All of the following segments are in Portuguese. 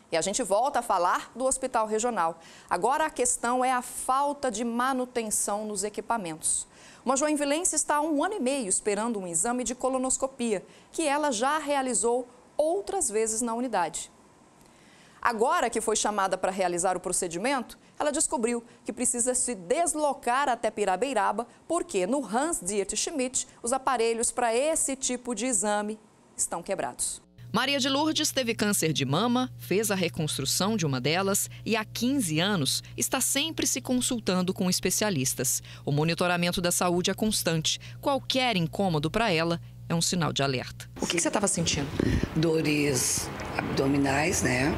E a gente volta a falar do Hospital Regional. Agora a questão é a falta de manutenção nos equipamentos. Uma joinvilense está há 1 ano e meio esperando um exame de colonoscopia, que ela já realizou outras vezes na unidade. Agora que foi chamada para realizar o procedimento, ela descobriu que precisa se deslocar até Pirabeiraba, porque no Hans-Diet Schmidt os aparelhos para esse tipo de exame estão quebrados. Maria de Lourdes teve câncer de mama, fez a reconstrução de uma delas e há 15 anos está sempre se consultando com especialistas. O monitoramento da saúde é constante. Qualquer incômodo para ela é um sinal de alerta. O que você estava sentindo? Dores abdominais, né?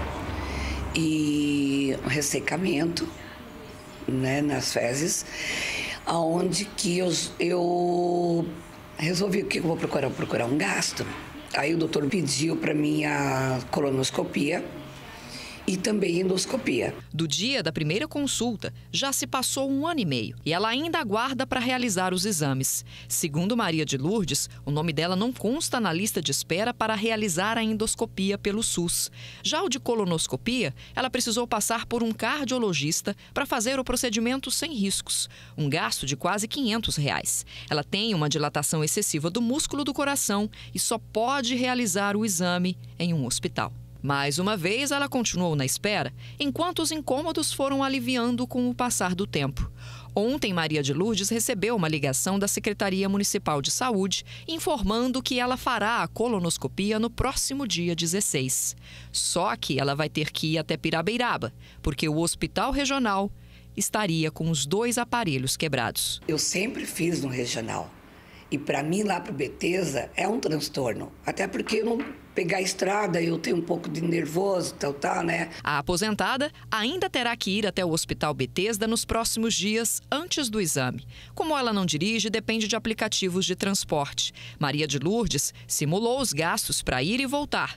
E ressecamento, né, nas fezes, aonde que eu resolvi que eu vou procurar um gastro. Aí o doutor pediu para mim a colonoscopia e também endoscopia. Do dia da primeira consulta, já se passou 1 ano e meio e ela ainda aguarda para realizar os exames. Segundo Maria de Lourdes, o nome dela não consta na lista de espera para realizar a endoscopia pelo SUS. Já o de colonoscopia, ela precisou passar por um cardiologista para fazer o procedimento sem riscos. Um gasto de quase R$500. Ela tem uma dilatação excessiva do músculo do coração e só pode realizar o exame em um hospital. Mais uma vez, ela continuou na espera, enquanto os incômodos foram aliviando com o passar do tempo. Ontem, Maria de Lourdes recebeu uma ligação da Secretaria Municipal de Saúde informando que ela fará a colonoscopia no próximo dia 16. Só que ela vai ter que ir até Pirabeiraba, porque o Hospital Regional estaria com os 2 aparelhos quebrados. Eu sempre fiz no regional. E para mim, lá para o Bethesda, é um transtorno. Até porque eu não pegar a estrada, eu tenho um pouco de nervoso, tal, né? A aposentada ainda terá que ir até o Hospital Bethesda nos próximos dias antes do exame. Como ela não dirige, depende de aplicativos de transporte. Maria de Lourdes simulou os gastos para ir e voltar.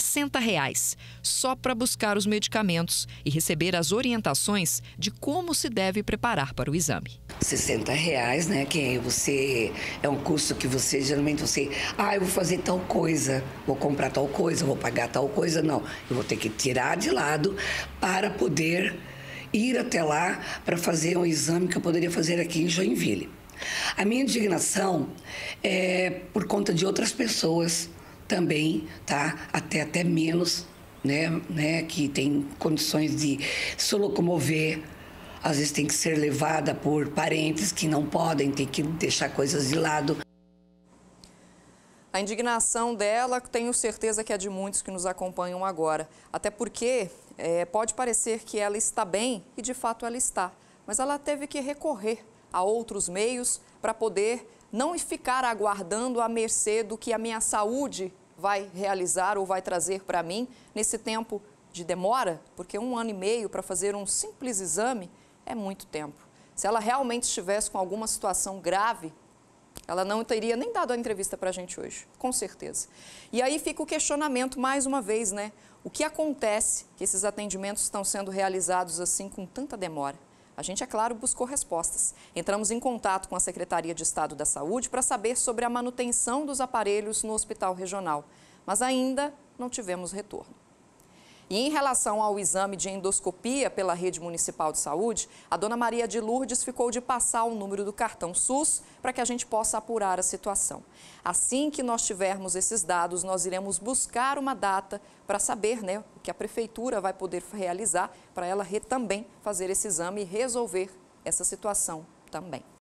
R$60, só para buscar os medicamentos e receber as orientações de como se deve preparar para o exame. R$60, né? Que você é um custo que você geralmente eu vou fazer tal coisa, vou comprar tal coisa, vou pagar tal coisa. Não, eu vou ter que tirar de lado para poder ir até lá para fazer um exame que eu poderia fazer aqui em Joinville. A minha indignação é por conta de outras pessoas também, tá? Até menos, né? Que tem condições de se locomover, às vezes tem que ser levada por parentes que não podem, tem que deixar coisas de lado. A indignação dela, tenho certeza que é de muitos que nos acompanham agora. Até porque pode parecer que ela está bem, e de fato ela está. Mas ela teve que recorrer a outros meios para poder não ficar aguardando à mercê do que a minha saúde vai realizar ou vai trazer para mim nesse tempo de demora, porque 1 ano e meio para fazer um simples exame é muito tempo. Se ela realmente estivesse com alguma situação grave, ela não teria nem dado a entrevista para a gente hoje, com certeza. E aí fica o questionamento mais uma vez, né? O que acontece que esses atendimentos estão sendo realizados assim com tanta demora? A gente, é claro, buscou respostas. Entramos em contato com a Secretaria de Estado da Saúde para saber sobre a manutenção dos aparelhos no Hospital Regional, mas ainda não tivemos retorno. E em relação ao exame de endoscopia pela Rede Municipal de Saúde, a dona Maria de Lourdes ficou de passar o número do cartão SUS para que a gente possa apurar a situação. Assim que nós tivermos esses dados, nós iremos buscar uma data para saber, né, o que a Prefeitura vai poder realizar para ela também fazer esse exame e resolver essa situação também.